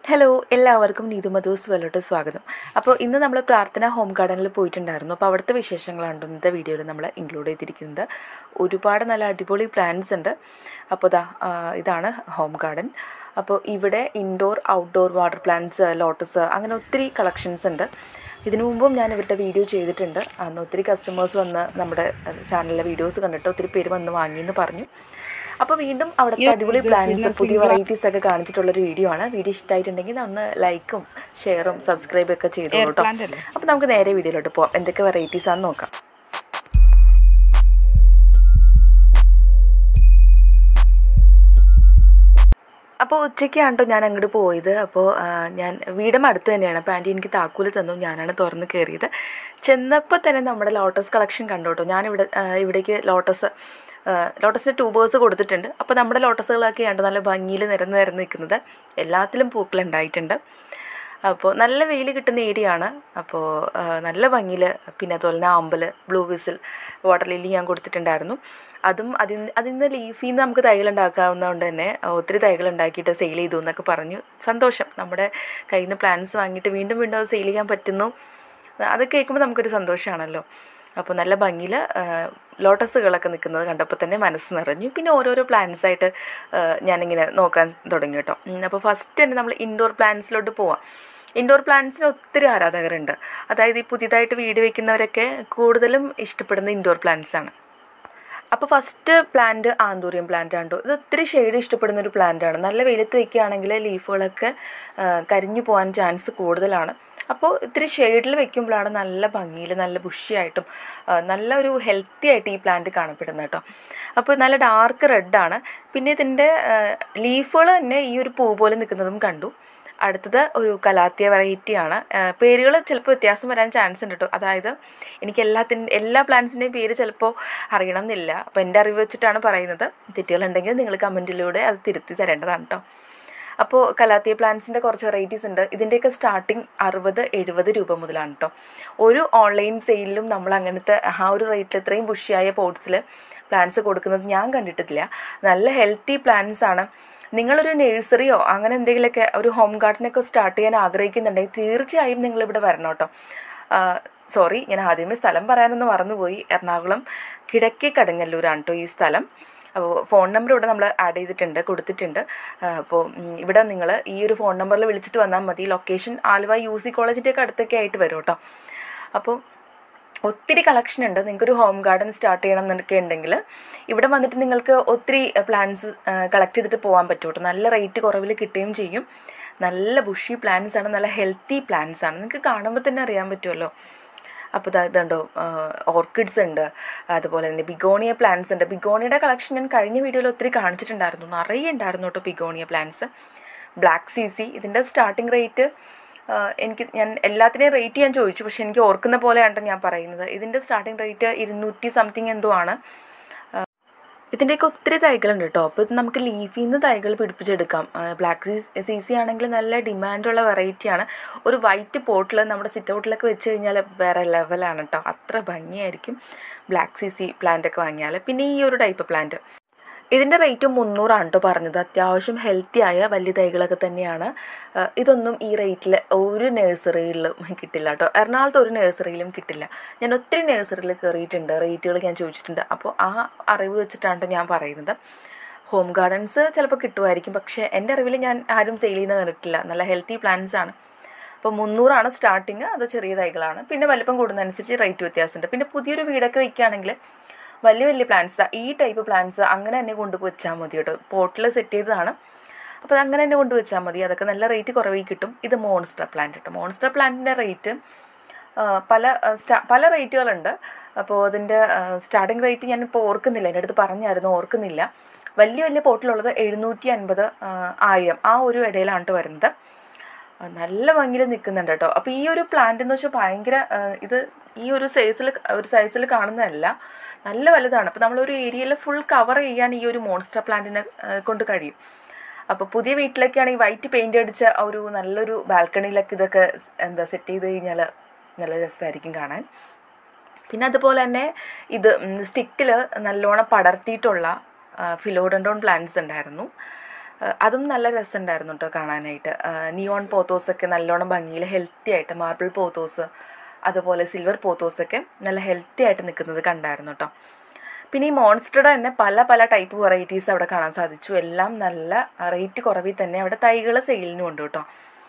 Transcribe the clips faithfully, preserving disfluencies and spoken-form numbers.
Hello എല്ലാവർക്കും നീതുമധൂസ് വെല്ലോട്ട് സ്വാഗതം. അപ്പോൾ ഇന്ന് നമ്മൾ പ്രാർത്ഥന ഹോം ഗാർഡനിൽ പോയിട്ടുണ്ടായിരുന്നു. അപ്പോൾ അവിടുത്തെ വിശേഷങ്ങളാണ് ഇന്നത്തെ വീഡിയോയിൽ നമ്മൾ ഇൻക്ലൂഡ് ചെയ്തിരിക്കുന്നത്. ഒരുപാട് നല്ല അടിപൊളി പ്ലാന്റ്സ് ഉണ്ട്. അപ്പോൾ ദാ ഇതാണ് ഹോം ഗാർഡൻ. അപ്പോൾ ഇവിടെ indoor outdoor water plants, lotus, അങ്ങനെ ഒത്തിരി കളക്ഷൻസ് ഉണ്ട്. ഇതിനു മുമ്പും ഞാൻ ഇവരുടെ വീഡിയോ ചെയ്തിട്ടുണ്ട്. അന്ന് ഒത്തിരി കസ്റ്റമേഴ്സ് വന്ന് നമ്മുടെ ചാനലിലെ വീഡിയോസ് കണ്ടിട്ട് ഒത്തിരി പേര് വന്ന് വാങ്ങിയെന്ന് പറഞ്ഞു. അപ്പോൾ വീണ്ടും അവിടുത്തെ അടിപൊളി പ്ലാന്റ്സ്, പുതിയ വെറൈറ്റീസ് ഒക്കെ കാണിച്ചിട്ടുള്ളൊരു വീഡിയോ ആണ്. വീഡിയോ ഇഷ്ടമായിട്ടുണ്ടെങ്കിൽ ഒന്ന് ലൈക്കും ഷെയറും സബ്സ്ക്രൈബും ഒക്കെ ചെയ്തോളൂ കേട്ടോ. അപ്പോൾ നമുക്ക് നേരെ വീഡിയോയിലോട്ട് പോകാം. എന്തൊക്കെ വെറൈറ്റീസ് ആണെന്ന് നോക്കാം. അപ്പോൾ ഉച്ചയ്ക്കാണ് കേട്ടോ ഞാൻ അങ്ങോട്ട് പോയത്. അപ്പോൾ ഞാൻ വീടും അടുത്ത് തന്നെയാണ്. അപ്പോൾ ആൻറ്റി എനിക്ക് താക്കോല് തന്നു, ഞാനാണ് തുറന്ന് കയറിയത്. ചെന്നപ്പോൾ തന്നെ നമ്മുടെ ലോട്ടസ് കളക്ഷൻ കണ്ടു കേട്ടോ. ഞാനിവിടെ ഇവിടേക്ക് ലോട്ടസ് ലോട്ടസിൻ്റെ ട്യൂബേഴ്സ് കൊടുത്തിട്ടുണ്ട്. അപ്പോൾ നമ്മുടെ ലോട്ടസുകളൊക്കെയാണ് നല്ല ഭംഗിയിൽ നിരന്ന് നിരന്ന് നിൽക്കുന്നത്. എല്ലാത്തിലും പൂക്കളുണ്ടായിട്ടുണ്ട്. അപ്പോൾ നല്ല വെയിൽ കിട്ടുന്ന ഏരിയ ആണ്. അപ്പോൾ നല്ല ഭംഗിയിൽ, പിന്നെ അതുപോലെ തന്നെ ആമ്പൽ, ബ്ലൂ വിസിൽ, വാട്ടർ ലില്ലി ഞാൻ കൊടുത്തിട്ടുണ്ടായിരുന്നു. അതും അതിൽ അതിൽ നിന്ന് ലീഫിൽ നിന്ന് നമുക്ക് തൈകളുണ്ടാക്കാവുന്നതുകൊണ്ട് തന്നെ ഒത്തിരി തൈകളുണ്ടാക്കിയിട്ട് സെയിൽ ചെയ്തു എന്നൊക്കെ പറഞ്ഞു. സന്തോഷം. നമ്മുടെ കയ്യിൽ നിന്ന് പ്ലാന്റ്സ് വാങ്ങിയിട്ട് വീണ്ടും വീണ്ടും അത് സെയിൽ ചെയ്യാൻ പറ്റുന്നു. അതൊക്കെ കേൾക്കുമ്പോൾ നമുക്കൊരു സന്തോഷമാണല്ലോ. അപ്പോൾ നല്ല ഭംഗിയിൽ ലോട്ടസുകളൊക്കെ നിൽക്കുന്നത് കണ്ടപ്പോൾ തന്നെ മനസ്സ് നിറഞ്ഞു. പിന്നെ ഓരോരോ പ്ലാന്റ്സായിട്ട് ഞാനിങ്ങനെ നോക്കാൻ തുടങ്ങി കേട്ടോ. അപ്പോൾ ഫസ്റ്റ് തന്നെ നമ്മൾ ഇൻഡോർ പ്ലാന്റ്സിലോട്ട് പോവാം. ഇൻഡോർ പ്ലാന്റ്സിന് ഒത്തിരി ആരാധകരുണ്ട്. അതായത് ഈ പുതിയതായിട്ട് വീട് വയ്ക്കുന്നവരൊക്കെ കൂടുതലും ഇഷ്ടപ്പെടുന്ന ഇൻഡോർ പ്ലാന്റ്സാണ്. അപ്പോൾ ഫസ്റ്റ് പ്ലാന്റ് ആന്തൂറിയം പ്ലാന്റ് ആണ്. ഇത് ഒത്തിരി ഷെയ്ഡ് ഇഷ്ടപ്പെടുന്നൊരു പ്ലാന്റാണ്. നല്ല വെയിലത്ത് വയ്ക്കുകയാണെങ്കിൽ ലീഫുകളൊക്കെ കരിഞ്ഞു പോകാൻ ചാൻസ് കൂടുതലാണ്. അപ്പോൾ ഇത്തിരി ഷെയ്ഡിൽ വെക്കുമ്പോഴാണ് നല്ല ഭംഗിയിൽ, നല്ല ബുഷിയായിട്ടും നല്ല ഒരു ഹെൽത്തി ആയിട്ട് ഈ പ്ലാന്റ് കാണപ്പെടുന്നത് കേട്ടോ. അപ്പോൾ നല്ല ഡാർക്ക് റെഡാണ്. പിന്നെ ഇതിൻ്റെ ലീഫുകൾ തന്നെ ഈ ഒരു പൂ പോലെ നിൽക്കുന്നതും കണ്ടു. അടുത്തത് ഒരു കലാത്തിയ വെറൈറ്റിയാണ്. പേരുകൾ ചിലപ്പോൾ വ്യത്യാസം വരാൻ ചാൻസ് ഉണ്ട് കേട്ടോ. അതായത് എനിക്ക് എല്ലാത്തിൻ്റെ എല്ലാ പ്ലാന്റ്സിൻ്റെയും പേര് ചിലപ്പോൾ അറിയണം എന്നില്ല. അപ്പോൾ എൻ്റെ അറിവ് വെച്ചിട്ടാണ് പറയുന്നത്. തെറ്റുകളുണ്ടെങ്കിൽ നിങ്ങൾ കമൻറ്റിലൂടെ അത് തിരുത്തി തരേണ്ടതാണ് കേട്ടോ. അപ്പോൾ കലാത്തിയ പ്ലാന്റ്സിൻ്റെ കുറച്ച് വെറൈറ്റീസ് ഉണ്ട്. ഇതിൻ്റെയൊക്കെ സ്റ്റാർട്ടിങ് അറുപത് എഴുപത് രൂപ മുതലാണ് കേട്ടോ. ഒരു ഓൺലൈൻ സെയിലിലും നമ്മൾ അങ്ങനത്തെ ആ ഒരു റേറ്റിൽ ഇത്രയും ബുഷിയായ പോട്ട്സിൽ പ്ലാന്റ്സ് കൊടുക്കുന്നത് ഞാൻ കണ്ടിട്ടില്ല. നല്ല ഹെൽത്തി പ്ലാന്റ്സ് ആണ്. നിങ്ങളൊരു നഴ്സറിയോ അങ്ങനെ എന്തെങ്കിലുമൊക്കെ ഒരു ഹോം ഗാർഡനൊക്കെ സ്റ്റാർട്ട് ചെയ്യാൻ ആഗ്രഹിക്കുന്നുണ്ടെങ്കിൽ തീർച്ചയായും നിങ്ങളിവിടെ വരണം കേട്ടോ. സോറി, ഞാൻ ആദ്യമേ സ്ഥലം പറയാനൊന്ന് മറന്നുപോയി. എറണാകുളം കിഴക്കേ കടുങ്ങല്ലൂരാണ് കേട്ടോ ഈ സ്ഥലം. അപ്പോൾ ഫോൺ നമ്പർ ഇവിടെ നമ്മൾ ആഡ് ചെയ്തിട്ടുണ്ട്, കൊടുത്തിട്ടുണ്ട്. അപ്പോൾ ഇവിടെ നിങ്ങൾ ഈ ഒരു ഫോൺ നമ്പറിൽ വിളിച്ചിട്ട് വന്നാൽ മതി. ലൊക്കേഷൻ ആലുവ യു സി കോളേജിൻ്റെയൊക്കെ അടുത്തൊക്കെ ആയിട്ട് വരും കേട്ടോ. അപ്പോൾ ഒത്തിരി കളക്ഷൻ ഉണ്ട്. നിങ്ങൾക്കൊരു ഹോം ഗാർഡൻ സ്റ്റാർട്ട് ചെയ്യണം എന്നൊക്കെ ഉണ്ടെങ്കിൽ ഇവിടെ വന്നിട്ട് നിങ്ങൾക്ക് ഒത്തിരി പ്ലാന്റ്സ് കളക്ട് ചെയ്തിട്ട് പോകാൻ പറ്റും കേട്ടോ. നല്ല റേറ്റ് കുറവിൽ കിട്ടുകയും ചെയ്യും. നല്ല ബുഷി പ്ലാന്റ്സ് ആണ്, നല്ല ഹെൽത്തി പ്ലാന്റ്സ് ആണ്. നിങ്ങൾക്ക് കാണുമ്പോൾ തന്നെ അറിയാൻ പറ്റുമല്ലോ. അപ്പോൾ ഇതുണ്ടോ, ഓർക്കിഡ്സ് ഉണ്ട്, അതുപോലെ തന്നെ ബിഗോണിയ പ്ലാന്റ്സ് ഉണ്ട്. ബിഗോണിയുടെ കളക്ഷൻ ഞാൻ കഴിഞ്ഞ വീഡിയോയിൽ ഒത്തിരി കാണിച്ചിട്ടുണ്ടായിരുന്നു. നിറയെ ഉണ്ടായിരുന്നു കേട്ടോ begonia plants. Black C C ഇതിൻ്റെ സ്റ്റാർട്ടിങ് റേറ്റ് എനിക്ക് ഞാൻ എല്ലാത്തിനെയും റേറ്റ് ഞാൻ ചോദിച്ചു, പക്ഷേ എനിക്ക് ഓർക്കുന്ന പോലെയാണ് ഞാൻ പറയുന്നത്. ഇതിൻ്റെ സ്റ്റാർട്ടിങ് റേറ്റ് ഇരുന്നൂറ്റി സംതിങ് എന്തോ ആണ്. ഇതിൻ്റെയൊക്കെ ഒത്തിരി തൈകളുണ്ട് കേട്ടോ. അപ്പോൾ ഇത് നമുക്ക് ലീഫിൽ നിന്ന് തൈകൾ പിടിപ്പിച്ചെടുക്കാം. ബ്ലാക്ക് സി സി സി ആണെങ്കിൽ നല്ല ഡിമാൻഡുള്ള വെറൈറ്റിയാണ്. ഒരു വൈറ്റ് പോട്ടിൽ നമ്മുടെ സിറ്റ് ഔട്ടിലൊക്കെ വെച്ച് കഴിഞ്ഞാൽ വേറെ ലെവലാണ് കേട്ടോ. അത്ര ഭംഗിയായിരിക്കും ബ്ലാക്ക് സി സി പ്ലാന്റൊക്കെ വാങ്ങിയാൽ. പിന്നെ ഈ ഒരു ടൈപ്പ് പ്ലാന്റ് ഇതിൻ്റെ റേറ്റ് മുന്നൂറാണ് കേട്ടോ പറഞ്ഞത്. അത്യാവശ്യം ഹെൽത്തി ആയ വലിയ തൈകളൊക്കെ തന്നെയാണ്. ഇതൊന്നും ഈ റേറ്റിൽ ഒരു നഴ്സറിയിലും കിട്ടില്ല കേട്ടോ. എറണാകുളത്ത് ഒരു നഴ്സറിയിലും കിട്ടില്ല. ഞാൻ ഒത്തിരി നഴ്സറിയിൽ കയറിയിട്ടുണ്ട്, റേറ്റുകൾ ഞാൻ ചോദിച്ചിട്ടുണ്ട്. അപ്പോൾ ആ അറിവ് വെച്ചിട്ടാണ് ഞാൻ പറയുന്നത്. ഹോം ഗാർഡൻസ് ചിലപ്പോൾ കിട്ടുമായിരിക്കും, പക്ഷേ എൻ്റെ അറിവിൽ ഞാൻ ആരും സെയിൽ ചെയ്യുന്നത് കണ്ടിട്ടില്ല. നല്ല ഹെൽത്തി പ്ലാന്റ്സ് ആണ്. അപ്പോൾ മുന്നൂറാണ് സ്റ്റാർട്ടിങ്. അത് ചെറിയ തൈകളാണ്. പിന്നെ വലിപ്പം കൂടുന്നതനുസരിച്ച് റേറ്റ് വ്യത്യാസമുണ്ട്. പിന്നെ പുതിയൊരു വീടൊക്കെ വയ്ക്കുകയാണെങ്കിൽ വലിയ വലിയ പ്ലാന്റ്സ്, ഈ ടൈപ്പ് പ്ലാന്റ്സ് അങ്ങനെ തന്നെ കൊണ്ടു വെച്ചാൽ മതി കേട്ടോ. പോട്ടിൽ സെറ്റ് ചെയ്തതാണ്. അപ്പോൾ അത് അങ്ങനെ തന്നെ കൊണ്ടു വെച്ചാൽ മതി. അതൊക്കെ നല്ല റേറ്റ് കുറവിൽ കിട്ടും. ഇത് മോൺസ്റ്റർ പ്ലാന്റ് കേട്ടോ. മോൺസ്റ്റർ പ്ലാന്റിൻ്റെ റേറ്റ് പല സ്റ്റാ പല റേറ്റുകളുണ്ട്. അപ്പോൾ അതിൻ്റെ സ്റ്റാർട്ടിങ് റേറ്റ് ഞാനിപ്പോൾ ഓർക്കുന്നില്ല, എൻ്റെ അടുത്ത് പറഞ്ഞായിരുന്നു, ഓർക്കുന്നില്ല. വലിയ വലിയ പോട്ടിലുള്ളത് എഴുന്നൂറ്റി അൻപത് ആയിരം ആ ഒരു ഇടയിലാണ് കേട്ടോ വരുന്നത്. നല്ല ഭംഗിയിൽ നിൽക്കുന്നുണ്ട് കേട്ടോ. അപ്പോൾ ഈ ഒരു പ്ലാന്റ് എന്ന് വെച്ചാൽ ഭയങ്കര, ഇത് ഈ ഒരു സൈസിൽ ഒരു സൈസിൽ കാണുന്നതല്ല, നല്ല വലുതാണ്. അപ്പോൾ നമ്മളൊരു ഏരിയയിൽ ഫുൾ കവർ ചെയ്യാൻ ഈ ഒരു മോൺസ്റ്റർ പ്ലാന്റിനെ കൊണ്ട് കഴിയും. അപ്പോൾ പുതിയ വീട്ടിലൊക്കെയാണ് ഈ വൈറ്റ് പെയിൻ്റ് അടിച്ച ഒരു നല്ലൊരു ബാൽക്കണിയിലൊക്കെ ഇതൊക്കെ എന്താ സെറ്റ് ചെയ്ത് കഴിഞ്ഞാൽ നല്ല രസമായിരിക്കും കാണാൻ. പിന്നെ അതുപോലെ തന്നെ ഇത് സ്റ്റിക്കിൽ നല്ലോണം പടർത്തിയിട്ടുള്ള ഫിലോഡൻഡ്രോൺ പ്ലാന്റ്സ് ഉണ്ടായിരുന്നു. അതും നല്ല രസമുണ്ടായിരുന്നു കേട്ടോ കാണാനായിട്ട്. നിയോൺ പോത്തോസൊക്കെ നല്ലോണം ഭംഗിയിൽ ഹെൽത്തി ആയിട്ട്, മാർബിൾ പോത്തോസ് അതുപോലെ സിൽവർ പോത്തോസൊക്കെ നല്ല ഹെൽത്തി ആയിട്ട് നിൽക്കുന്നത് കണ്ടായിരുന്നു കേട്ടോ. പിന്നെ ഈ മോൺസ്റ്ററുടെ തന്നെ പല പല ടൈപ്പ് വെറൈറ്റീസ് അവിടെ കാണാൻ സാധിച്ചു. എല്ലാം നല്ല റേറ്റ് കുറവിൽ തന്നെ അവിടെ തൈകൾ സെയിലിനും ഉണ്ട് കേട്ടോ.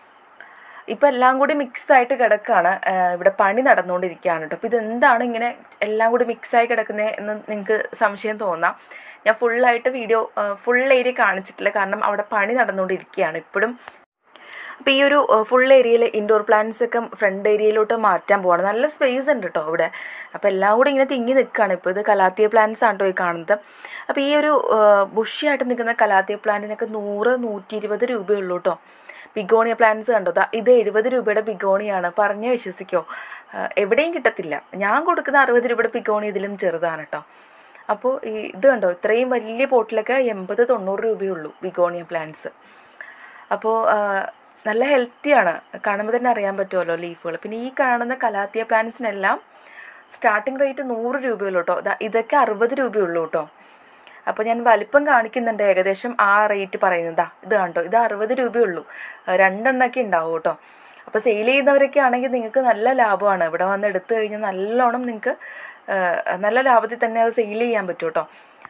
ഇപ്പം എല്ലാം കൂടി മിക്സായിട്ട് കിടക്കുകയാണ്, ഇവിടെ പണി നടന്നുകൊണ്ടിരിക്കുകയാണ് കേട്ടോ. അപ്പോൾ ഇതെന്താണ് ഇങ്ങനെ എല്ലാം കൂടി മിക്സായി കിടക്കുന്നത് എന്ന് നിങ്ങൾക്ക് സംശയം തോന്നാം. ഞാൻ ഫുള്ളായിട്ട് വീഡിയോ ഫുൾ ഏരിയ കാണിച്ചിട്ടില്ല, കാരണം അവിടെ പണി നടന്നുകൊണ്ടിരിക്കുകയാണ് ഇപ്പോഴും. അപ്പോൾ ഈ ഒരു ഫുൾ ഏരിയയിൽ ഇൻഡോർ പ്ലാന്റ്സ് ഒക്കെ ഫ്രണ്ട് ഏരിയയിലോട്ട് മാറ്റാൻ പോവാണ്. നല്ല സ്പേസ് ഉണ്ട് കേട്ടോ ഇവിടെ. അപ്പോൾ എല്ലാം കൂടി ഇങ്ങനെ തിങ്ങി നിൽക്കുകയാണ്. ഇപ്പോൾ ഇത് കലാത്തിയ പ്ലാന്റ്സ് ആണ് കേട്ടോ ഈ കാണുന്നത്. അപ്പോൾ ഈ ഒരു ബുഷിയായിട്ട് നിൽക്കുന്ന കലാത്തിയ പ്ലാന്റിനൊക്കെ നൂറ് നൂറ്റി ഇരുപത് രൂപയുള്ളൂ കേട്ടോ. ബിഗോണിയ പ്ലാന്റ്സ് കണ്ടോ, ഇത് എഴുപത് രൂപയുടെ ബിഗോണിയാണ്. പറഞ്ഞ് വിശ്വസിക്കോ, എവിടെയും കിട്ടത്തില്ല. ഞാൻ കൊടുക്കുന്ന അറുപത് രൂപയുടെ ബിഗോണി ഇതിലും ചെറുതാണ് കേട്ടോ. അപ്പോൾ ഈ ഇത് കണ്ടോ, ഇത്രയും വലിയ പോട്ടിലൊക്കെ എൺപത് തൊണ്ണൂറ് രൂപയുള്ളൂ ബിഗോണിയ പ്ലാന്റ്സ്. അപ്പോൾ നല്ല ഹെൽത്തിയാണ്, കാണുമ്പോൾ തന്നെ അറിയാൻ പറ്റുമല്ലോ ലീഫുകൾ. പിന്നെ ഈ കാണുന്ന കലാത്തിയ പ്ലാന്റ്സിനെല്ലാം സ്റ്റാർട്ടിങ് റേറ്റ് നൂറ് രൂപയുള്ളൂ കേട്ടോ. ഇതൊക്കെ അറുപത് രൂപയുള്ളൂ കേട്ടോ. അപ്പോൾ ഞാൻ വലിപ്പം കാണിക്കുന്നുണ്ട്, ഏകദേശം ആ റേറ്റ് പറയുന്നതാ. ഇത് കണ്ടോ, ഇത് അറുപത് രൂപയുള്ളൂ, രണ്ടെണ്ണമൊക്കെ ഉണ്ടാവും കേട്ടോ. അപ്പോൾ സെയിൽ ചെയ്യുന്നവരൊക്കെ ആണെങ്കിൽ നിങ്ങൾക്ക് നല്ല ലാഭമാണ്. ഇവിടെ വന്ന് എടുത്തു കഴിഞ്ഞാൽ നല്ലോണം നിങ്ങൾക്ക് നല്ല ലാഭത്തിൽ തന്നെ അത് സെയിൽ ചെയ്യാൻ പറ്റും കേട്ടോ.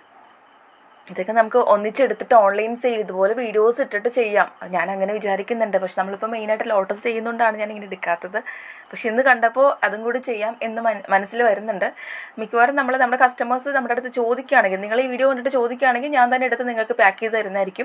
ഇതൊക്കെ നമുക്ക് ഒന്നിച്ചെടുത്തിട്ട് ഓൺലൈൻ സെയിൽ ഇതുപോലെ വീഡിയോസ് ഇട്ടിട്ട് ചെയ്യാം, ഞാൻ അങ്ങനെ വിചാരിക്കുന്നുണ്ട്. പക്ഷെ നമ്മളിപ്പോൾ മെയിനായിട്ട് ലോട്ടസ് ചെയ്യുന്നതുകൊണ്ടാണ് ഞാൻ ഇങ്ങനെ എടുക്കാത്തത്. പക്ഷെ ഇന്ന് കണ്ടപ്പോൾ അതും കൂടി ചെയ്യാം എന്ന് മനസ്സിൽ വരുന്നുണ്ട്. മിക്കവാറും നമ്മൾ നമ്മുടെ കസ്റ്റമേഴ്സ് നമ്മുടെ അടുത്ത് ചോദിക്കുകയാണെങ്കിൽ, നിങ്ങൾ ഈ വീഡിയോ കണ്ടിട്ട് ചോദിക്കുകയാണെങ്കിൽ ഞാൻ തന്നെ എടുത്ത് നിങ്ങൾക്ക് പാക്ക് ചെയ്ത് തരുന്നതായിരിക്കും.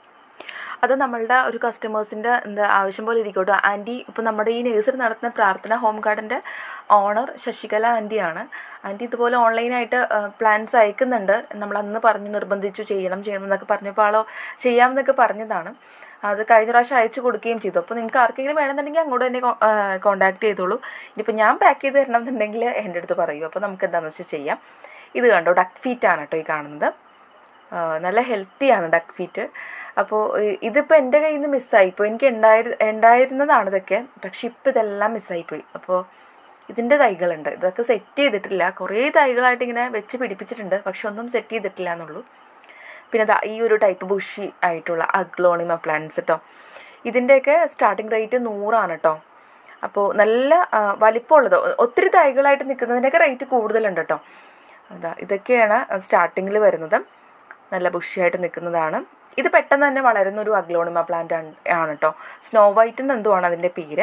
അത് നമ്മളുടെ ഒരു കസ്റ്റമേഴ്സിൻ്റെ എന്താ ആവശ്യം പോലെ ഇരിക്കും കേട്ടോ. ആൻറ്റി ഇപ്പോൾ നമ്മുടെ ഈ നഴ്സറി നടത്തുന്ന പ്രാർത്ഥന ഹോം ഗാർഡൻ്റെ ഓണർ ശശികല ആൻറ്റിയാണ്. ആൻറ്റി ഇതുപോലെ ഓൺലൈനായിട്ട് പ്ലാൻസ് അയക്കുന്നുണ്ട്. നമ്മളന്ന് പറഞ്ഞ് നിർബന്ധിച്ചു ചെയ്യണം ചെയ്യണം എന്നൊക്കെ പറഞ്ഞപ്പോൾ ആളോ ചെയ്യാമെന്നൊക്കെ പറഞ്ഞതാണ്. അത് കഴിഞ്ഞ പ്രാവശ്യം അയച്ചു കൊടുക്കുകയും ചെയ്തു. അപ്പോൾ നിങ്ങൾക്ക് ആർക്കെങ്കിലും വേണമെന്നുണ്ടെങ്കിൽ അങ്ങോട്ട് തന്നെ കോൺടാക്ട് ചെയ്തോളൂ. ഇനിയിപ്പോൾ ഞാൻ പാക്ക് ചെയ്ത് തരണം എന്നുണ്ടെങ്കിൽ എൻ്റെ അടുത്ത് പറയൂ, അപ്പോൾ നമുക്ക് എന്താണെന്ന് വെച്ചാൽ ചെയ്യാം. ഇത് കണ്ടോ, ഡക്ക് ഫീറ്റാണ് കേട്ടോ ഈ കാണുന്നത്. നല്ല ഹെൽത്തിയാണ് ഡക്ക് ഫീറ്റ്. അപ്പോൾ ഇതിപ്പോൾ എൻ്റെ കയ്യിൽ നിന്ന് മിസ്സായിപ്പോയി. എനിക്ക് ഉണ്ടായിരു ഉണ്ടായിരുന്നതാണ് ഇതൊക്കെ, പക്ഷെ ഇപ്പോൾ ഇതെല്ലാം മിസ്സായിപ്പോയി. അപ്പോൾ ഇതിൻ്റെ തൈകളുണ്ട്, ഇതൊക്കെ സെറ്റ് ചെയ്തിട്ടില്ല. കുറേ തൈകളായിട്ട് ഇങ്ങനെ വെച്ച് പിടിപ്പിച്ചിട്ടുണ്ട്, പക്ഷെ ഒന്നും സെറ്റ് ചെയ്തിട്ടില്ല എന്നുള്ളൂ. പിന്നെ ദാ ഈ ഒരു ടൈപ്പ് ബുഷി ആയിട്ടുള്ള അഗ്ലോണിമ പ്ലാന്റ്സ് കേട്ടോ. ഇതിൻ്റെയൊക്കെ സ്റ്റാർട്ടിങ് റേറ്റ് നൂറാണ് കേട്ടോ. അപ്പോൾ നല്ല വലിപ്പമുള്ളത്, ഒത്തിരി തൈകളായിട്ട് നിൽക്കുന്നതിൻ്റെയൊക്കെ റേറ്റ് കൂടുതലുണ്ട് കേട്ടോ. അതാ ഇതൊക്കെയാണ് സ്റ്റാർട്ടിങ്ങിൽ വരുന്നത്, നല്ല ബുഷിയായിട്ട് നിൽക്കുന്നതാണ്. ഇത് പെട്ടെന്ന് തന്നെ വളരുന്നൊരു അഗ്ലോണിമ പ്ലാന്റ് ആണ് ആണ് കേട്ടോ. സ്നോ വൈറ്റ് എന്ന് എന്തോ ആണ് അതിൻ്റെ പേര്.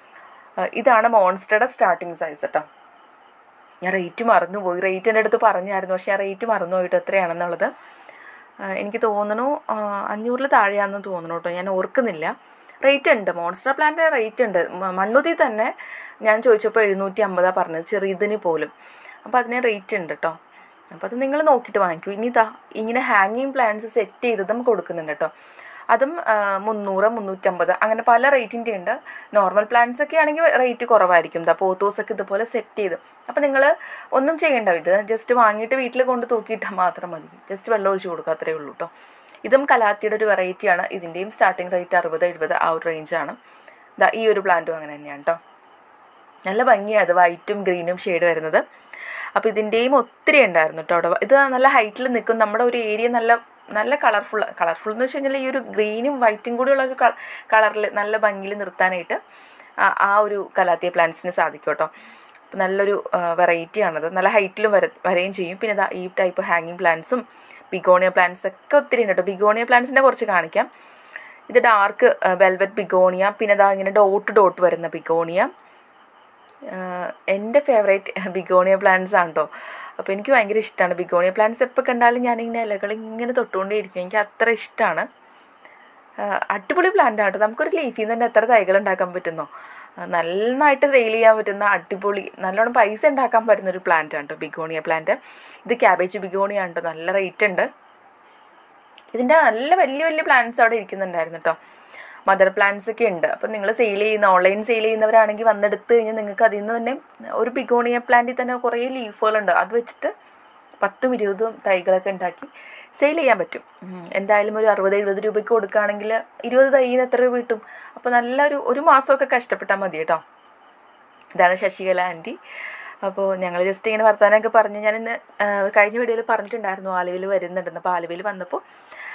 ഇതാണ് മോൺസ്റ്ററുടെ സ്റ്റാർട്ടിങ് സൈസ് കേട്ടോ. ഞാൻ റേറ്റ് മറന്നുപോയി, റേറ്റ് എൻ്റെ അടുത്ത് പറഞ്ഞായിരുന്നു, പക്ഷേ ആ റേറ്റ് മറന്നുപോയിട്ട് എത്രയാണെന്നുള്ളത് എനിക്ക് തോന്നുന്നു അഞ്ഞൂറിൽ താഴെയാണെന്ന് തോന്നുന്നു കേട്ടോ. ഞാൻ ഓർക്കുന്നില്ല. റേറ്റ് ഉണ്ട്, മോൺസ്റ്റർ പ്ലാന്റിന് റേറ്റ് ഉണ്ട്. മണ്ണുതി തന്നെ ഞാൻ ചോദിച്ചപ്പോൾ എഴുന്നൂറ്റി അമ്പതാണ് പറഞ്ഞത്, ചെറിയതിന് പോലും. അപ്പോൾ അതിന് റേറ്റ് ഉണ്ട് കേട്ടോ. അപ്പോൾ അത് നിങ്ങൾ നോക്കിയിട്ട് വാങ്ങിക്കൂ. ഇനി ഇതാ ഇങ്ങനെ ഹാങ്ങിങ് പ്ലാന്റ്സ് സെറ്റ് ചെയ്തതും കൊടുക്കുന്നുണ്ട് കേട്ടോ. അതും മുന്നൂറ് മുന്നൂറ്റമ്പത് അങ്ങനെ പല റേറ്റിൻ്റെ ഉണ്ട്. നോർമൽ പ്ലാന്റ്സ് ഒക്കെ ആണെങ്കിൽ റേറ്റ് കുറവായിരിക്കും. ഇതാ പോത്തോസൊക്കെ ഇതുപോലെ സെറ്റ് ചെയ്ത്. അപ്പോൾ നിങ്ങൾ ഒന്നും ചെയ്യേണ്ട, ഇത് ജസ്റ്റ് വാങ്ങിയിട്ട് വീട്ടിൽ കൊണ്ട് തൂക്കിയിട്ടാൽ മാത്രം മതി. ജസ്റ്റ് വെള്ളം ഒഴിച്ച് കൊടുക്കുക, അത്രയേ ഉള്ളൂ കേട്ടോ. ഇതും കലാത്തിയുടെ ഒരു വെറൈറ്റിയാണ്. ഇതിൻ്റെയും സ്റ്റാർട്ടിങ് റേറ്റ് അറുപത് എഴുപത് ആ ഒരു റേഞ്ചാണ്. ഇതാ ഈ ഒരു പ്ലാന്റും അങ്ങനെ തന്നെയാണ് കേട്ടോ. നല്ല ഭംഗിയാണ്, അത് വൈറ്റും ഗ്രീനും ഷെയ്ഡ് വരുന്നത്. അപ്പോൾ ഇതിൻ്റെയും ഒത്തിരി ഉണ്ടായിരുന്നു കേട്ടോ അവിടെ. ഇത് നല്ല ഹൈറ്റിൽ നിൽക്കും. നമ്മുടെ ഒരു ഏരിയ നല്ല നല്ല കളർഫുൾ കളർഫുൾ എന്ന് വെച്ച് കഴിഞ്ഞാൽ ഈ ഒരു ഗ്രീനും വൈറ്റും കൂടിയുള്ള ഒരു കളറിൽ നല്ല ഭംഗിയിൽ നിർത്താനായിട്ട് ആ ഒരു കലാത്തിയ പ്ലാന്റ്സിന് സാധിക്കും കേട്ടോ. അപ്പോൾ നല്ലൊരു വെറൈറ്റിയാണത്, നല്ല ഹൈറ്റിലും വര വരെയും ചെയ്യും. പിന്നെ ഇതാ ഈ ടൈപ്പ് ഹാങ്ങിങ് പ്ലാന്റ്സും ബിഗോണിയ പ്ലാന്റ്സ് ഒക്കെ ഒത്തിരി ഉണ്ട് കേട്ടോ. ബിഗോണിയ പ്ലാന്റ്സിനെ കുറച്ച് കാണിക്കാം. ഇത് ഡാർക്ക് വെൽവെറ്റ് ബിഗോണിയ, പിന്നെ ഇതാ ഇങ്ങനെ ഡോട്ട് ഡോട്ട് വരുന്ന ബിഗോണിയ. എൻ്റെ ഫേവറേറ്റ് ബിഗോണിയ പ്ലാന്റ്സ് ആണ് കേട്ടോ. അപ്പോൾ എനിക്ക് ഭയങ്കര ഇഷ്ടമാണ് ബിഗോണിയ പ്ലാന്റ്സ്. എപ്പോൾ കണ്ടാലും ഞാനിങ്ങനെ ഇലകൾ ഇങ്ങനെ തൊട്ടുകൊണ്ടേ ഇരിക്കും, എനിക്ക് അത്ര ഇഷ്ടമാണ്. അടിപൊളി പ്ലാന്റ് ആണ് കേട്ടോ. നമുക്കൊരു ലീഫിൽ നിന്ന് തന്നെ എത്ര തൈകൾ ഉണ്ടാക്കാൻ പറ്റുന്നോ, നന്നായിട്ട് സെയിൽ ചെയ്യാൻ പറ്റുന്ന അടിപൊളി, നല്ലോണം പൈസ ഉണ്ടാക്കാൻ പറ്റുന്നൊരു പ്ലാന്റ് ആണ് കേട്ടോ ബിഗോണിയ പ്ലാന്റ്. ഇത് ക്യാബേജ് ബിഗോണിയ ആണ് കേട്ടോ, നല്ല റേറ്റ് ഉണ്ട്. ഇതിൻ്റെ നല്ല വലിയ വലിയ പ്ലാന്റ്സ് അവിടെ ഇരിക്കുന്നുണ്ടായിരുന്നു കേട്ടോ. മദർ പ്ലാന്റ്സ് ഒക്കെ ഉണ്ട്. അപ്പോൾ നിങ്ങൾ സെയിൽ ചെയ്യുന്ന ഓൺലൈൻ സെയിൽ ചെയ്യുന്നവരാണെങ്കിൽ വന്നെടുത്ത് കഴിഞ്ഞാൽ നിങ്ങൾക്ക് അതിൽ നിന്ന് തന്നെ ഒരു ബിഗോണിയ പ്ലാന്റിൽ തന്നെ കുറേ ലീഫുകളുണ്ട്, അത് വെച്ചിട്ട് പത്തും ഇരുപതും തൈകളൊക്കെ ഉണ്ടാക്കി സെയിൽ ചെയ്യാൻ പറ്റും. എന്തായാലും ഒരു അറുപത് എഴുപത് രൂപയ്ക്ക് കൊടുക്കുകയാണെങ്കിൽ ഇരുപത് തൈന്ന് എത്ര രൂപ കിട്ടും? അപ്പോൾ നല്ലൊരു ഒരു മാസമൊക്കെ കഷ്ടപ്പെട്ടാൽ മതി കേട്ടോ. ഇതാണ് ശശികല ആൻറ്റി. അപ്പോൾ ഞങ്ങൾ ജസ്റ്റ് ഇങ്ങനെ വർത്തമാനമൊക്കെ പറഞ്ഞ് ഞാനിന്ന് കഴിഞ്ഞ വീഡിയോയിൽ പറഞ്ഞിട്ടുണ്ടായിരുന്നു ആലുവയിൽ വരുന്നുണ്ടെന്ന്. അപ്പോൾ ആലുവയിൽ വന്നപ്പോൾ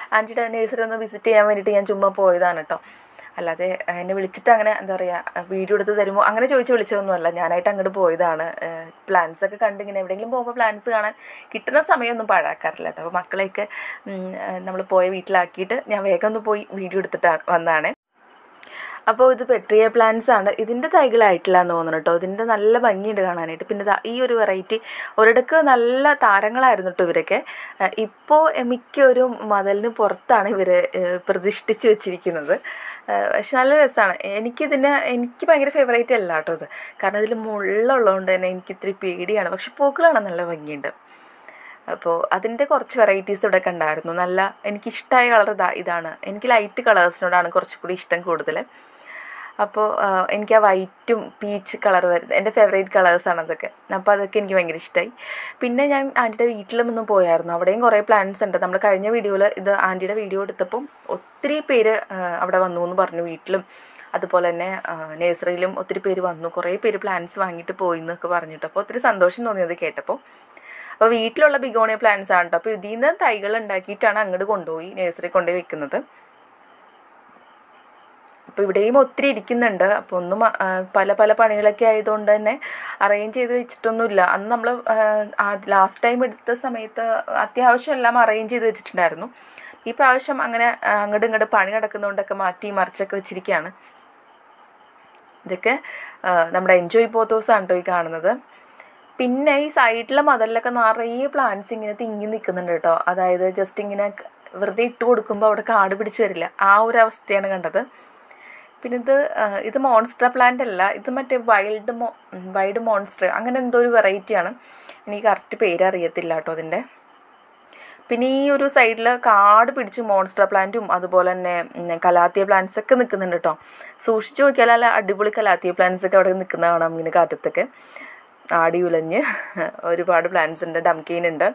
ആൻറ്റിയുടെ നഴ്സറി ഒന്ന് വിസിറ്റ് ചെയ്യാൻ വേണ്ടിയിട്ട് ഞാൻ ചുമ്മാ പോയതാണ് കേട്ടോ. അല്ലാതെ എന്നെ വിളിച്ചിട്ട് അങ്ങനെ എന്താ പറയുക വീഡിയോ എടുത്ത് തരുമോ അങ്ങനെ ചോദിച്ച് വിളിച്ചതൊന്നുമല്ല. ഞാനായിട്ട് അങ്ങോട്ട് പോയതാണ്. പ്ലാൻസൊക്കെ കണ്ട് ഇങ്ങനെ എവിടെയെങ്കിലും പോകുമ്പോൾ പ്ലാൻസ് കാണാൻ കിട്ടുന്ന സമയമൊന്നും പാഴാക്കാറില്ല കേട്ടോ. അപ്പോൾ മക്കളെയൊക്കെ നമ്മൾ പോയ വീട്ടിലാക്കിയിട്ട് ഞാൻ വേഗം ഒന്ന് പോയി വീഡിയോ എടുത്തിട്ടാണ് വന്നതാണ്. അപ്പോൾ ഇത് പെട്രിയ പ്ലാന്റ്സ് ആണ്. ഇതിൻ്റെ തൈകളായിട്ടില്ല എന്ന് തോന്നുന്നു കേട്ടോ. ഇതിൻ്റെ നല്ല ഭംഗിയുണ്ട് കാണാനായിട്ട്. പിന്നെ ഈ ഒരു വെറൈറ്റി ഒരിടക്ക് നല്ല താരങ്ങളായിരുന്നു കേട്ടോ ഇവരൊക്കെ. ഇപ്പോൾ മിക്ക ഒരു മതിലിന് പുറത്താണ് ഇവർ പ്രതിഷ്ഠിച്ച് വെച്ചിരിക്കുന്നത്. പക്ഷെ നല്ല രസമാണ്. എനിക്കിതിന് എനിക്ക് ഭയങ്കര ഫേവറേറ്റ് അല്ല കേട്ടോ ഇത്. കാരണം ഇതിൽ മുള്ളുള്ളതുകൊണ്ട് തന്നെ എനിക്ക് ഇത്തിരി പേടിയാണ്. പക്ഷെ പൂക്കളാണ് നല്ല ഭംഗിയുണ്ട്. അപ്പോൾ അതിൻ്റെ കുറച്ച് വെറൈറ്റീസ് ഇവിടെ കണ്ടായിരുന്നു. നല്ല എനിക്കിഷ്ടമായ കളർ ഇതാ ഇതാണ്. എനിക്ക് ലൈറ്റ് കളേഴ്സിനോടാണ് കുറച്ചുകൂടി ഇഷ്ടം കൂടുതൽ. അപ്പോൾ എനിക്ക് ആ വൈറ്റും പീച്ച് കളർ വരുന്നത് എൻ്റെ ഫേവറേറ്റ് കളേഴ്സാണ് അതൊക്കെ. അപ്പോൾ അതൊക്കെ എനിക്ക് ഭയങ്കര ഇഷ്ടമായി. പിന്നെ ഞാൻ ആൻറ്റിയുടെ വീട്ടിലും ഒന്ന് പോയായിരുന്നു. അവിടെയും കുറേ പ്ലാന്റ്സ് ഉണ്ട്. നമ്മൾ കഴിഞ്ഞ വീഡിയോയിൽ ഇത് ആൻറ്റിയുടെ വീഡിയോ എടുത്തപ്പം ഒത്തിരി പേര് അവിടെ വന്നു എന്ന് പറഞ്ഞു. വീട്ടിലും അതുപോലെ തന്നെ നഴ്സറിയിലും ഒത്തിരി പേര് വന്നു. കുറേ പേര് പ്ലാന്റ്സ് വാങ്ങിയിട്ട് പോയി എന്നൊക്കെ പറഞ്ഞിട്ട് അപ്പോൾ ഒത്തിരി സന്തോഷം തോന്നിയത് കേട്ടപ്പോൾ. അപ്പോൾ വീട്ടിലുള്ള ബിഗോണിയ പ്ലാന്റ്സ് ആണ് കേട്ടോ. അപ്പോൾ ഇതിൽ നിന്ന് തൈകൾ ഉണ്ടാക്കിയിട്ടാണ് അങ്ങോട്ട് കൊണ്ടുപോയി നഴ്സറി കൊണ്ടുപോയി വെക്കുന്നത്. അപ്പോൾ ഇവിടെയും ഒത്തിരി ഇരിക്കുന്നുണ്ട്. അപ്പോൾ ഒന്നും പല പല പണികളൊക്കെ ആയതുകൊണ്ട് തന്നെ അറേഞ്ച് ചെയ്ത് വെച്ചിട്ടൊന്നുമില്ല. അന്ന് നമ്മൾ ലാസ്റ്റ് ടൈം എടുത്ത സമയത്ത് അത്യാവശ്യം എല്ലാം അറേഞ്ച് ചെയ്ത് വെച്ചിട്ടുണ്ടായിരുന്നു. ഈ പ്രാവശ്യം അങ്ങനെ അങ്ങോട്ട് ഇങ്ങോട്ട് പണി നടക്കുന്നതുകൊണ്ടൊക്കെ മാറ്റി മറിച്ചൊക്കെ വെച്ചിരിക്കുകയാണ്. ഇതൊക്കെ നമ്മുടെ എൻജോയ് പോത്തോസാണ് കേട്ടോ ഈ കാണുന്നത്. പിന്നെ ഈ സൈഡിലെ മതിലൊക്കെ നിറയെ പ്ലാന്റ്സ് ഇങ്ങനെ തിങ്ങി നിൽക്കുന്നുണ്ട് കേട്ടോ. അതായത് ജസ്റ്റ് ഇങ്ങനെ വെറുതെ ഇട്ട് കൊടുക്കുമ്പോൾ അവിടെ കാട് പിടിച്ച് വരില്ല, ആ ഒരു അവസ്ഥയാണ് കണ്ടത്. പിന്നെ ഇത് ഇത് മോൺസ്റ്റർ പ്ലാന്റ് അല്ല, ഇത് മറ്റേ വൈൽഡ് മോ വൈൽഡ് മോൺസ്റ്റർ അങ്ങനെ എന്തോ ഒരു വെറൈറ്റിയാണ്. എനിക്ക് കറക്റ്റ് പേര് അറിയത്തില്ല കേട്ടോ അതിൻ്റെ. പിന്നെ ഈ ഒരു സൈഡിൽ കാട് പിടിച്ച് മോൺസ്റ്റർ പ്ലാന്റും അതുപോലെ തന്നെ കലാത്തിയ പ്ലാന്റ്സ് ഒക്കെ നിൽക്കുന്നുണ്ട് കേട്ടോ. സൂക്ഷിച്ച് നോക്കിയാൽ അല്ല അടിപൊളി കലാത്തിയ പ്ലാന്റ്സ് ഒക്കെ അവിടെ നിൽക്കുന്ന കാണാം ഇങ്ങനെ കാറ്റത്തൊക്കെ ആടി ഉലഞ്ഞ്. ഒരുപാട് പ്ലാന്റ്സ് ഉണ്ട്. ഡംകെയിൻ ഉണ്ട്,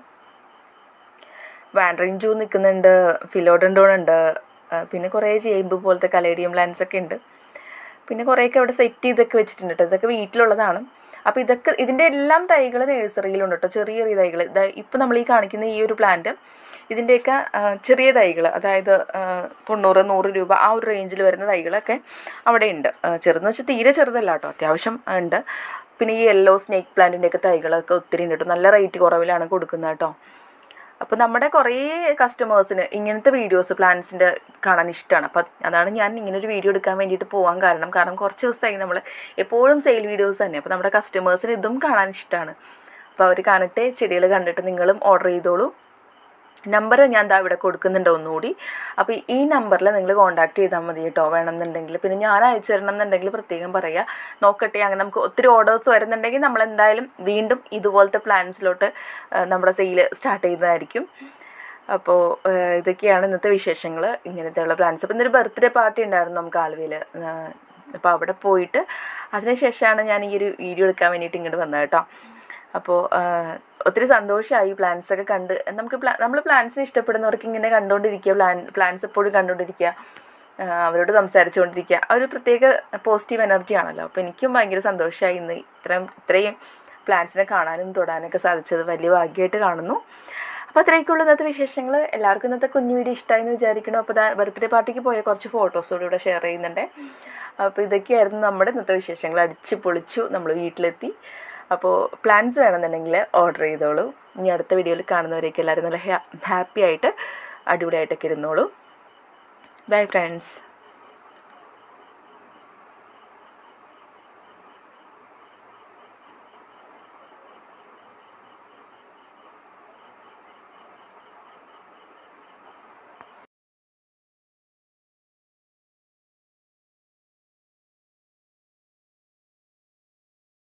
വാൻഡറിങ് ജൂ നിൽക്കുന്നുണ്ട്, ഫിലോഡൻഡോൺ ഉണ്ട്, പിന്നെ കുറേ ചേമ്പ് പോലത്തെ കലേഡിയം പ്ലാന്റ്സ് ഒക്കെ ഉണ്ട്. പിന്നെ കുറേയൊക്കെ അവിടെ സെറ്റ് ചെയ്തൊക്കെ വെച്ചിട്ടുണ്ട് കേട്ടോ. ഇതൊക്കെ വീട്ടിലുള്ളതാണ്. അപ്പോൾ ഇതൊക്കെ ഇതിൻ്റെ എല്ലാം തൈകൾ നഴ്സറിയിലുണ്ട് കേട്ടോ. ചെറിയ ചെറിയ തൈകൾ ഇപ്പോൾ നമ്മൾ ഈ കാണിക്കുന്ന ഈ ഒരു പ്ലാന്റ് ഇതിൻ്റെയൊക്കെ ചെറിയ തൈകൾ, അതായത് തൊണ്ണൂറ് നൂറ് രൂപ ആ ഒരു റേഞ്ചിൽ വരുന്ന തൈകളൊക്കെ അവിടെ ഉണ്ട്. ചെറുതെന്ന് വെച്ചാൽ തീരെ ചെറുതല്ല കേട്ടോ, അത്യാവശ്യം ഉണ്ട്. പിന്നെ ഈ യെല്ലോ സ്നേക്ക് പ്ലാന്റിൻ്റെയൊക്കെ തൈകളൊക്കെ ഒത്തിരി ഉണ്ട് കേട്ടോ. നല്ല റേറ്റ് കുറവിലാണ് കൊടുക്കുന്നത് കേട്ടോ. അപ്പോൾ നമ്മുടെ കുറേ കസ്റ്റമേഴ്സിന് ഇങ്ങനത്തെ വീഡിയോസ് പ്ലാന്റ്സിൻ്റെ കാണാൻ ഇഷ്ടമാണ്. അപ്പോൾ അതാണ് ഞാൻ ഇങ്ങനൊരു വീഡിയോ എടുക്കാൻ വേണ്ടിയിട്ട് പോകാൻ കാരണം. കാരണം കുറച്ച് ദിവസമായി നമ്മൾ എപ്പോഴും സെയിൽ വീഡിയോസ് തന്നെ. അപ്പോൾ നമ്മുടെ കസ്റ്റമേഴ്സിന് ഇതും കാണാൻ ഇഷ്ടമാണ്. അപ്പോൾ അവർ കാണട്ടെ, ചെടികൾ കണ്ടിട്ട് നിങ്ങളും ഓർഡർ ചെയ്തോളൂ. നമ്പർ ഞാൻ ദാ ഇവിടെ കൊടുക്കുന്നുണ്ട് ഒന്നുകൂടി. അപ്പോൾ ഈ നമ്പറിൽ നിങ്ങൾ കോൺടാക്ട് ചെയ്താൽ മതി കേട്ടോ വേണമെന്നുണ്ടെങ്കിൽ. പിന്നെ ഞാൻ അയച്ചു തരണം എന്നുണ്ടെങ്കിൽ പ്രത്യേകം പറയുക. നോക്കട്ടെ, അങ്ങനെ നമുക്ക് ഒത്തിരി ഓർഡേഴ്സ് വരുന്നുണ്ടെങ്കിൽ നമ്മൾ എന്തായാലും വീണ്ടും ഇതുപോലത്തെ പ്ലാൻസിലോട്ട് നമ്മുടെ സെയിൽ സ്റ്റാർട്ട് ചെയ്യുന്നതായിരിക്കും. അപ്പോൾ ഇതൊക്കെയാണ് ഇന്നത്തെ വിശേഷങ്ങൾ, ഇങ്ങനത്തെയുള്ള പ്ലാൻസ്. അപ്പോൾ ഇന്നൊരു ബർത്ത്ഡേ പാർട്ടി ഉണ്ടായിരുന്നു നമുക്ക് ആലുവയിൽ. അപ്പോൾ അവിടെ പോയിട്ട് അതിനുശേഷമാണ് ഞാൻ ഈ ഒരു വീഡിയോ എടുക്കാൻ വേണ്ടിയിട്ട് ഇങ്ങോട്ട് വന്നത് കേട്ടോ. അപ്പോൾ ഒത്തിരി സന്തോഷമായി പ്ലാന്റ്സൊക്കെ കണ്ട്. നമുക്ക് പ്ലാ നമ്മൾ പ്ലാന്റ്സിനെ ഇഷ്ടപ്പെടുന്നവർക്ക് ഇങ്ങനെ കണ്ടുകൊണ്ടിരിക്കുക, പ്ലാൻ പ്ലാന്റ്സ് എപ്പോഴും കണ്ടുകൊണ്ടിരിക്കുക, അവരോട് സംസാരിച്ചുകൊണ്ടിരിക്കുക, ആ ഒരു പ്രത്യേക പോസിറ്റീവ് എനർജി ആണല്ലോ. അപ്പോൾ എനിക്കും ഭയങ്കര സന്തോഷമായി ഇന്ന് ഇത്രയും ഇത്രയും പ്ലാന്റ്സിനെ കാണാനും തൊടാനൊക്കെ സാധിച്ചത് വലിയ ഭാഗ്യമായിട്ട് കാണുന്നു. അപ്പോൾ അത്രയൊക്കെയുള്ള ഇന്നത്തെ വിശേഷങ്ങൾ. എല്ലാവർക്കും ഇന്നത്തെ കുഞ്ഞു വീഡിയോ ഇഷ്ടമായി എന്ന് വിചാരിക്കണം. അപ്പോൾ ബർത്ത്ഡേ പാർട്ടിക്ക് പോയ കുറച്ച് ഫോട്ടോസോടെ ഇവിടെ ഷെയർ ചെയ്യുന്നുണ്ട്. അപ്പോൾ ഇതൊക്കെയായിരുന്നു നമ്മുടെ ഇന്നത്തെ വിശേഷങ്ങൾ. അടിച്ച് പൊളിച്ചു, നമ്മൾ വീട്ടിലെത്തി. അപ്പോൾ പ്ലാൻസ് വേണമെന്നുണ്ടെങ്കിൽ ഓർഡർ ചെയ്തോളൂ. ഇനി അടുത്ത വീഡിയോയിൽ കാണുന്നവരേക്ക് എല്ലാവരും നല്ല ഹാപ്പി ആയിട്ട് അടിപൊളിയായിട്ടൊക്കെ ഇരുന്നോളൂ. Bye friends.